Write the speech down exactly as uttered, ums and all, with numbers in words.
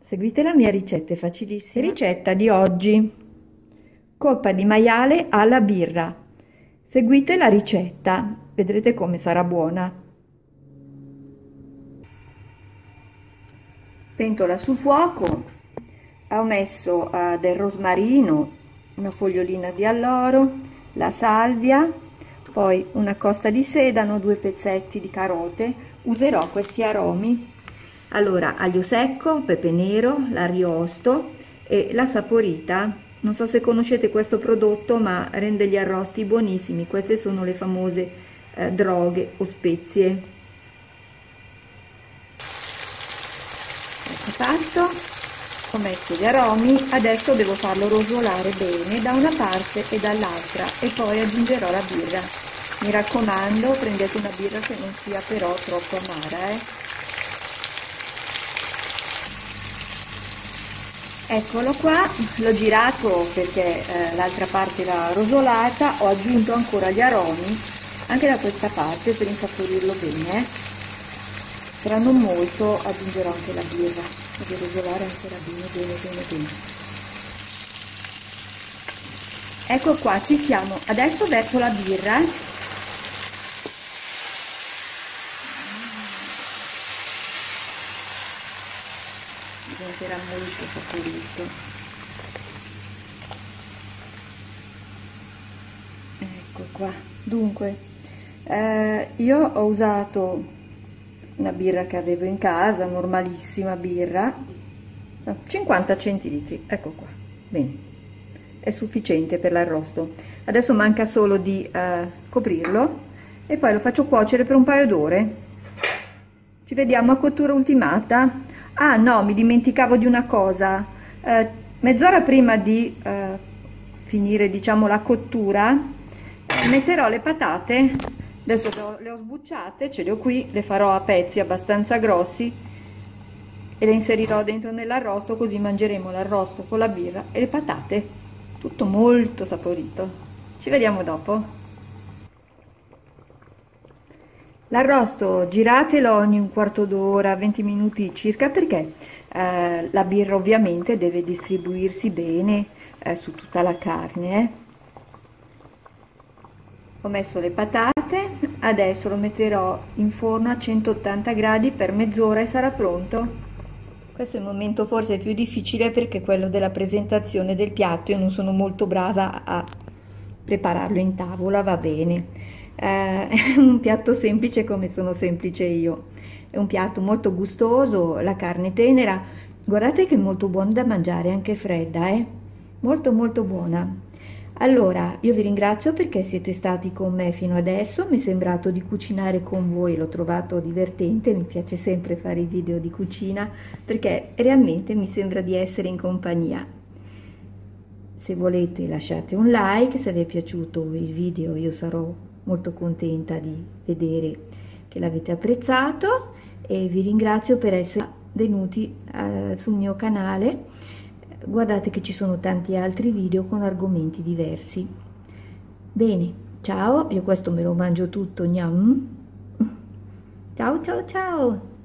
seguite la mia ricetta, è facilissima. Ricetta di oggi: coppa di maiale alla birra. Seguite la ricetta, vedrete come sarà buona. Pentola sul fuoco, ho messo uh, del rosmarino, una fogliolina di alloro, la salvia, poi una costa di sedano, due pezzetti di carote. Userò questi aromi. Allora, aglio secco, pepe nero, l'ariosto e la saporita. Non so se conoscete questo prodotto, ma rende gli arrosti buonissimi. Queste sono le famose eh, droghe o spezie. Ecco fatto, ho messo gli aromi, adesso devo farlo rosolare bene da una parte e dall'altra e poi aggiungerò la birra. Mi raccomando, prendete una birra che non sia però troppo amara, eh. Eccolo qua, l'ho girato perché eh, l'altra parte l'ha rosolata, ho aggiunto ancora gli aromi anche da questa parte per insaporirlo bene. Tra non molto aggiungerò anche la birra, devo rosolare ancora bene bene bene bene. Ecco qua, ci siamo. Adesso verso la birra. Diventerà molto saporito. Ecco qua. Dunque eh, io ho usato una birra che avevo in casa, normalissima birra, cinquanta centilitri, ecco qua. Bene, è sufficiente per l'arrosto. Adesso manca solo di eh, coprirlo e poi lo faccio cuocere per un paio d'ore. Ci vediamo a cottura ultimata. Ah no, mi dimenticavo di una cosa, eh, mezz'ora prima di eh, finire, diciamo, la cottura, eh, metterò le patate. Adesso le ho, le ho sbucciate, ce le ho qui, le farò a pezzi abbastanza grossi e le inserirò dentro nell'arrosto, così mangeremo l'arrosto con la birra e le patate, tutto molto saporito. Ci vediamo dopo. L'arrosto giratelo ogni un quarto d'ora, venti minuti circa, perché eh, la birra ovviamente deve distribuirsi bene eh, su tutta la carne. Eh. Ho messo le patate, adesso lo metterò in forno a centottanta gradi per mezz'ora e sarà pronto. Questo è il momento forse più difficile perché è quello della presentazione del piatto. Io non sono molto brava a prepararlo in tavola, va bene. Eh, è un piatto semplice come sono semplice io, è un piatto molto gustoso, la carne tenera, guardate che è molto buona da mangiare anche fredda, eh? Molto molto buona. Allora io vi ringrazio perché siete stati con me fino adesso, mi è sembrato di cucinare con voi, l'ho trovato divertente, mi piace sempre fare i video di cucina perché realmente mi sembra di essere in compagnia. Se volete lasciate un like, se vi è piaciuto il video io sarò molto contenta di vedere che l'avete apprezzato e vi ringrazio per essere venuti eh, sul mio canale. Guardate che ci sono tanti altri video con argomenti diversi. Bene, ciao, io questo me lo mangio tutto, gnam. Ciao ciao ciao.